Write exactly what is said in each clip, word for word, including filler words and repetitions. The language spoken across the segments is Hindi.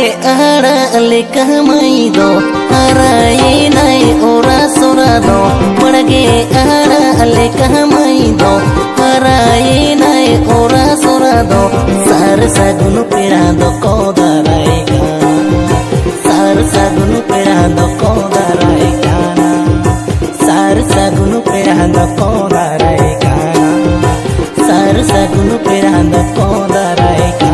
आड़ा लेका मई दो हराए नहीं ओरा सोरा दो बड़गे आड़ा लेका मई दो हराए नहीं ओरा सोरा दो सार सागुन पेड़ा दो कोदाराएगा सार सागुन पेड़ा दो कोदाराएगा सार सागुन पेड़ा दो कोदाराएगा सार सागुन पेड़ा दो कोदाराएगा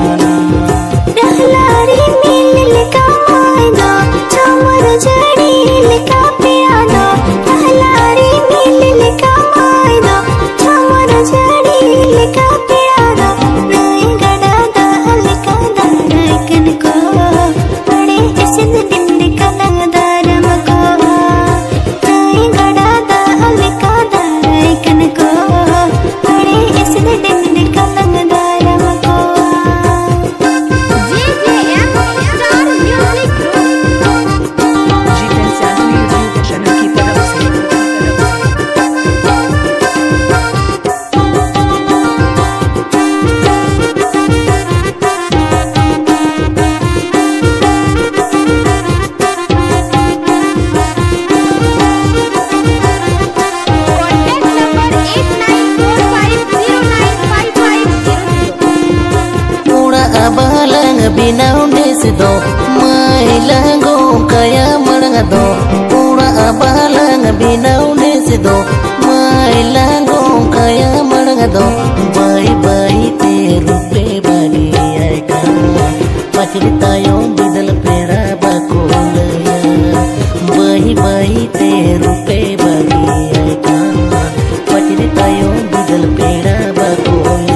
बिनाउने से दो माइलांगो कया मरंग दो पूरा अबालंग बिनाउने से दो माइलांगो कया मरंग दो बाई बाई ते रुपे बारी आएगा पचरितायों बिदल पेरा बकोलया बाई बाई ते रुपे बारी आएगा पचरितायों बिदल पेरा बकोलया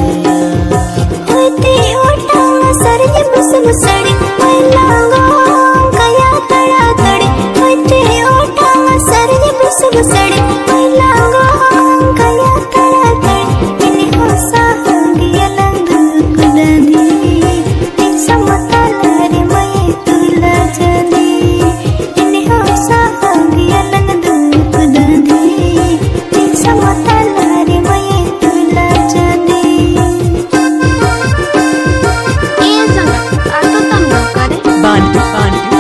मुसड़ी महिलांगो कया तड़ा तड़ी होते ओठा सरजे बुस बुसड़ी महिलांगो कया तड़ा तड़ी इन्हीं होसा हंगिया लंग कुदादी इन समता लारे मये तुला जादी इन्हीं होसा हंगिया लंग कुदादी इन समता लारे मये तुला जादी Bantu, bantu,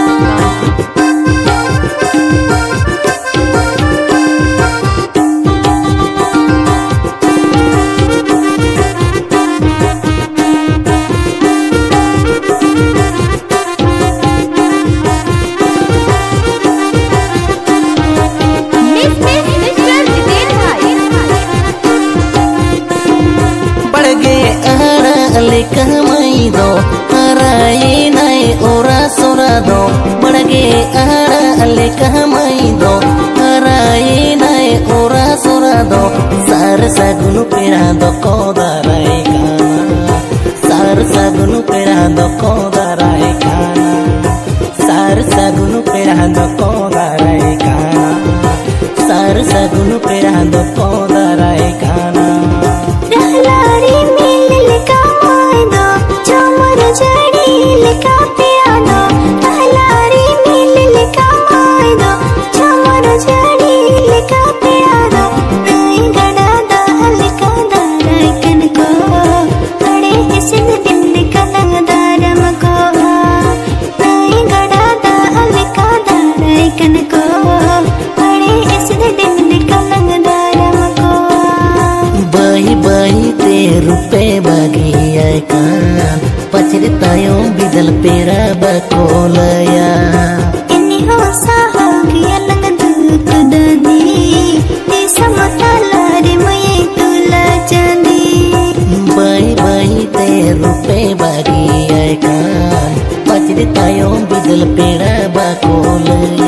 बड़गे आड़ा लेका मई दो हराए नहीं ओरा सोरा दो बड़गे आड़ा लेका मई दो हराए नहीं ओरा सोरा दो सार सागुन पेड़ा दो कोदाराएगा सार सागुन पेड़ा दो कोदाराएगा सार सागुन पेड़ा दो कोदाराएगा सार सागुन पेड़ा दो कोदाराएगा रुपे बागी आएगा पचरितायों बिदल पेरा बकोलया इन्हीं होसा हंगिया लंग दूत दादी ये समता लारे मये तुला जादी बाई बाई ते रुपे बागी आएगा पचरितायों बिदल पेरा बकोलया।